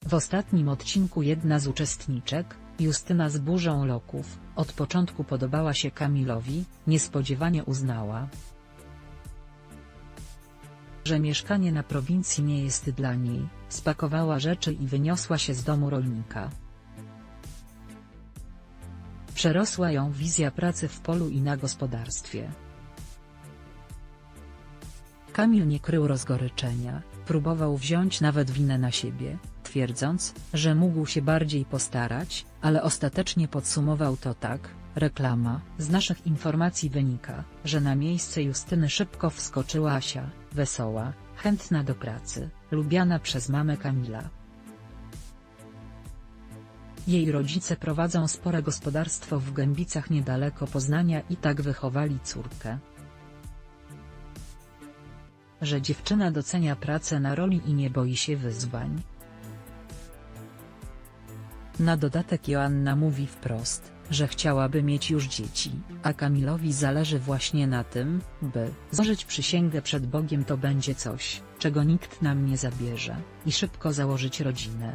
W ostatnim odcinku jedna z uczestniczek, Justyna z Burzą Loków, od początku podobała się Kamilowi, niespodziewanie uznała, że mieszkanie na prowincji nie jest dla niej, spakowała rzeczy i wyniosła się z domu rolnika. Przerosła ją wizja pracy w polu i na gospodarstwie. Kamil nie krył rozgoryczenia, próbował wziąć nawet winę na siebie, twierdząc, że mógł się bardziej postarać, ale ostatecznie podsumował to tak: reklama. Z naszych informacji wynika, że na miejsce Justyny szybko wskoczyła Asia, wesoła, chętna do pracy, lubiana przez mamę Kamila. Jej rodzice prowadzą spore gospodarstwo w Gębicach niedaleko Poznania i tak wychowali córkę, że dziewczyna docenia pracę na roli i nie boi się wyzwań. Na dodatek Joanna mówi wprost, że chciałaby mieć już dzieci, a Kamilowi zależy właśnie na tym, by złożyć przysięgę przed Bogiem, to będzie coś, czego nikt nam nie zabierze, i szybko założyć rodzinę.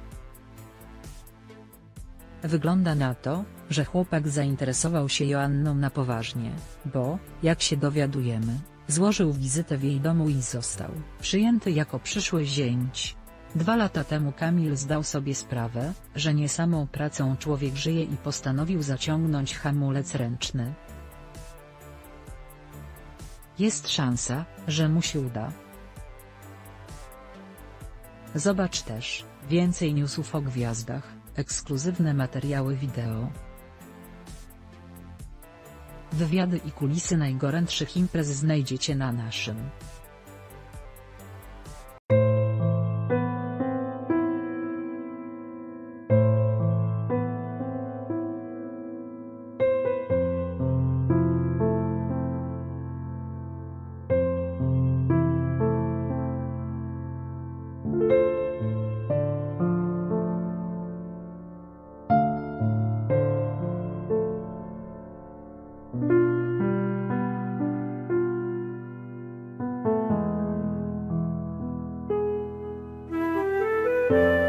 Wygląda na to, że chłopak zainteresował się Joanną na poważnie, bo, jak się dowiadujemy, złożył wizytę w jej domu i został przyjęty jako przyszły zięć. 2 lata temu Kamil zdał sobie sprawę, że nie samą pracą człowiek żyje i postanowił zaciągnąć hamulec ręczny. Jest szansa, że mu się uda. Zobacz też więcej newsów o gwiazdach, ekskluzywne materiały wideo, wywiady i kulisy najgorętszych imprez znajdziecie na naszym you.